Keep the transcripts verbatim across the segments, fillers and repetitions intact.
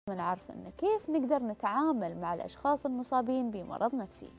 نعرف أن كيف نقدر نتعامل مع الأشخاص المصابين بمرض نفسي.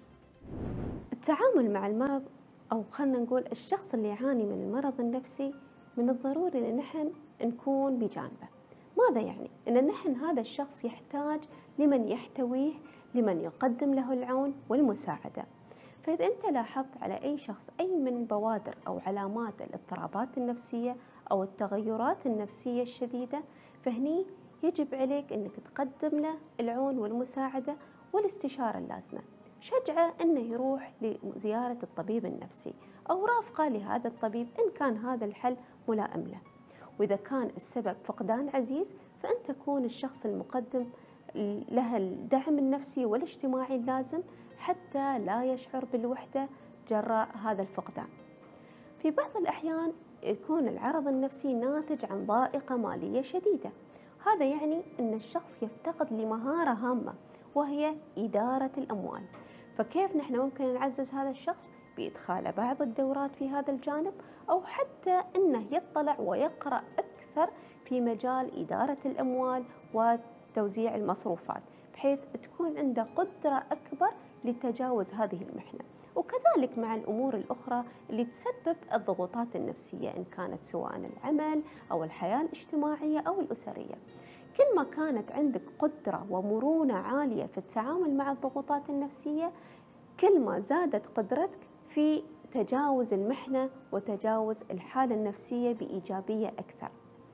التعامل مع المرض، أو خلنا نقول الشخص اللي يعاني من المرض النفسي، من الضروري أن نحن نكون بجانبه. ماذا يعني؟ أن نحن هذا الشخص يحتاج لمن يحتويه، لمن يقدم له العون والمساعدة. فإذا أنت لاحظت على أي شخص أي من بوادر أو علامات الاضطرابات النفسية أو التغيرات النفسية الشديدة، فهني يجب عليك أنك تقدم له العون والمساعدة والاستشارة اللازمة. شجعه أنه يروح لزيارة الطبيب النفسي أو رافقه لهذا الطبيب إن كان هذا الحل ملائم له. وإذا كان السبب فقدان عزيز، فأنت تكون الشخص المقدم له الدعم النفسي والاجتماعي اللازم حتى لا يشعر بالوحدة جراء هذا الفقدان. في بعض الأحيان يكون العرض النفسي ناتج عن ضائقة مالية شديدة. هذا يعني أن الشخص يفتقد لمهارة هامة وهي إدارة الأموال. فكيف نحن ممكن نعزز هذا الشخص؟ بإدخال بعض الدورات في هذا الجانب، أو حتى أنه يطلع ويقرأ أكثر في مجال إدارة الأموال وتوزيع المصروفات، بحيث تكون عنده قدرة أكبر لتجاوز هذه المحنة. وكذلك مع الأمور الأخرى اللي تسبب الضغوطات النفسية، إن كانت سواء العمل أو الحياة الاجتماعية أو الأسرية. كل ما كانت عندك قدرة ومرونة عالية في التعامل مع الضغوطات النفسية، كل ما زادت قدرتك في تجاوز المحنة وتجاوز الحالة النفسية بإيجابية أكثر.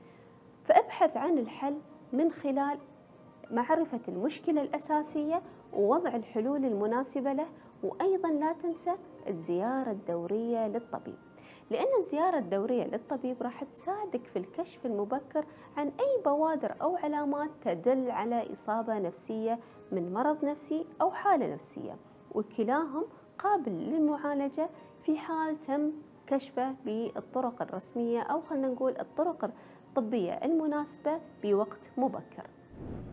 فابحث عن الحل من خلال معرفة المشكلة الأساسية ووضع الحلول المناسبة له. وأيضا لا تنسى الزيارة الدورية للطبيب، لأن الزيارة الدورية للطبيب راح تساعدك في الكشف المبكر عن أي بوادر أو علامات تدل على إصابة نفسية من مرض نفسي أو حالة نفسية، وكلاهم قابل للمعالجة في حال تم كشفه بالطرق الرسمية، أو خلينا نقول الطرق الطبية المناسبة بوقت مبكر.